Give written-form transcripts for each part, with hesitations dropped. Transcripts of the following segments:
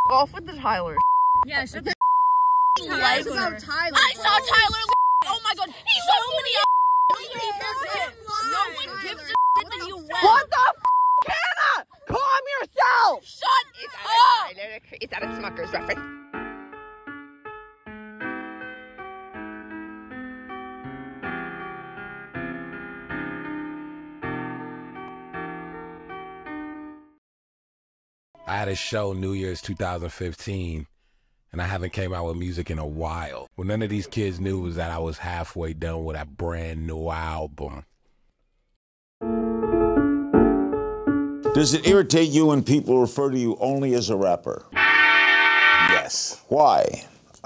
off with the Tyler. Yeah, shut the Tyler. I saw Tyler. Oh my god, he's so many. No one gives a shit that you went. What the f, Hannah? Calm yourself. Shut up. Is that a SMUCKERS reference? I had a show New Year's 2015, and I haven't came out with music in a while. What none of these kids knew was that I was halfway done with a brand new album. Does it irritate you when people refer to you only as a rapper? Yes. Why?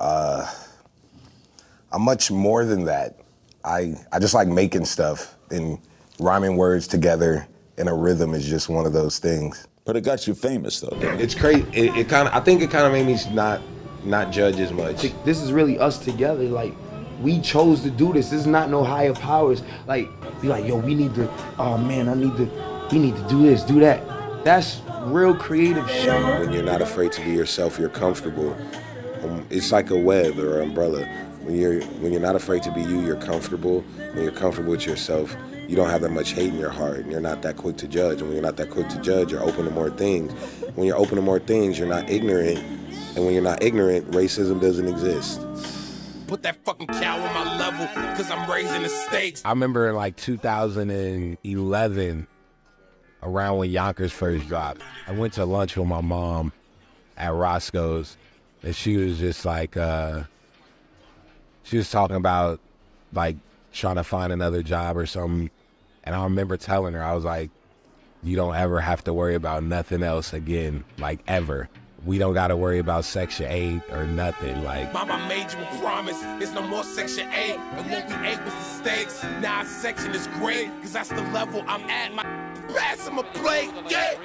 I'm much more than that. I just like making stuff, and rhyming words together in a rhythm is just one of those things. But it got you famous, though. It's crazy. I think it kind of made me not judge as much. This is really us together. Like, we chose to do this. This is not no higher powers. Like, be like, yo, we need to. Oh man, we need to do this, do that. That's real creative shit. When you're not afraid to be yourself, you're comfortable. It's like a web or an umbrella. When you're not afraid to be you, you're comfortable. When you're comfortable with yourself, you don't have that much hate in your heart, and you're not that quick to judge. And when you're not that quick to judge, you're open to more things. When you're open to more things, you're not ignorant. And when you're not ignorant, racism doesn't exist. Put that fucking cow on my level, cause I'm raising the stakes. I remember in like 2011, around when Yonkers first dropped, I went to lunch with my mom at Roscoe's, and she was just like, she was talking about like trying to find another job or something. And I remember telling her, I was like, you don't ever have to worry about nothing else again, like ever. We don't got to worry about Section 8 or nothing. Like, Mama made you a promise, it's no more Section 8. And what we ate was the stakes. Now our section is great, cause that's the level I'm at. My pass him a plate, yeah.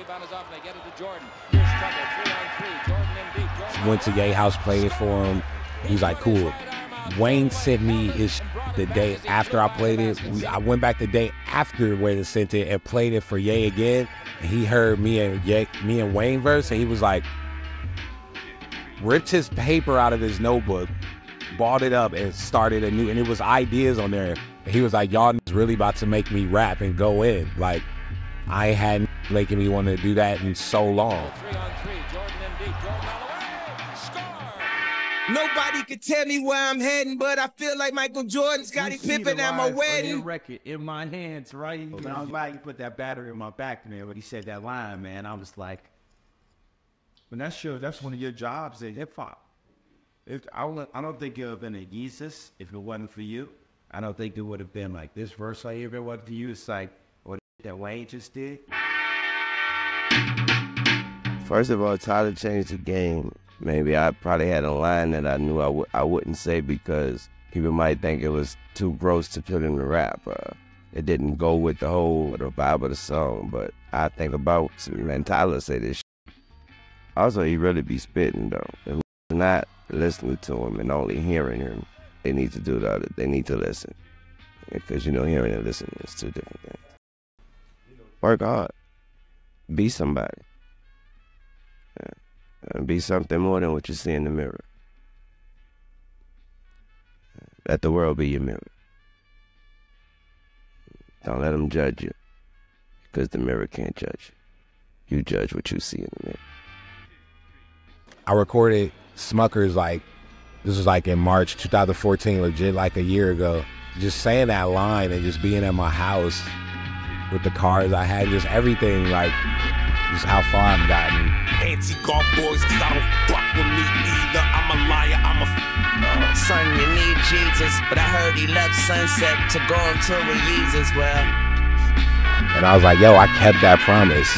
Went to Ye House, played it for him. He was like, cool. Wayne sent me his the day after I played it. I went back the day after Wayne sent it and played it for Ye again. And he heard me and Wayne verse, and he was like, ripped his paper out of his notebook, balled it up, and started a new, and it was ideas on there. And he was like, y'all is really about to make me rap and go in. Like, I hadn't making me want to do that in so long. Nobody could tell me where I'm heading, but I feel like Michael Jordan, Scottie Pippen at my wedding. Your record in my hands, right? I'm glad you put that battery in my back, man. When he said that line, man, I was like, but that's one of your jobs in hip hop. I don't think it would have been a Yeezus if it wasn't for you. I don't think it would have been like this verse right here if it wasn't for you. It's like what that Wayne just did. First of all, Tyler changed the game. Maybe I probably had a line that I knew I wouldn't say because people might think it was too gross to put in the rap. It didn't go with the whole vibe of the song, but I think about, man, Tyler say this shit. Also, he really be spitting, though. If not listening to him and only hearing him, they need to do the other. They need to listen. Because, you know, hearing and listening is two different things. Work hard. Be somebody. Yeah. And be something more than what you see in the mirror. Let the world be your mirror. Don't let them judge you, because the mirror can't judge you. You judge what you see in the mirror. I recorded SMUCKERS this was like in March 2014, legit like a year ago. Just saying that line and just being at my house with the cars I had, just everything, like just how far I've gotten. Anti-golf boys, cause I don't fuck with me either. I'm a liar, I'm a son, you need Jesus, but I heard he left Sunset to go on tour with Yeezus. Well, and I was like, yo, I kept that promise.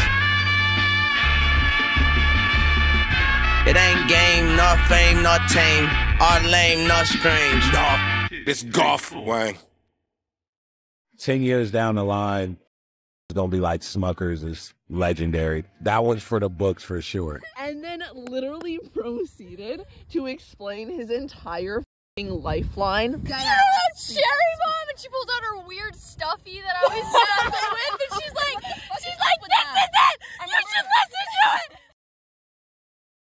It ain't game, nor fame, nor tame, or lame, nor strange. No, it's golf, Wayne. 10 years down the line, it's gonna be like SMUCKERS is legendary. That one's for the books for sure. And then literally proceeded to explain his entire lifeline. You know that Cherry Mom, and she pulls out her weird stuffy that I always sit with, and she's like, this is it! You should listen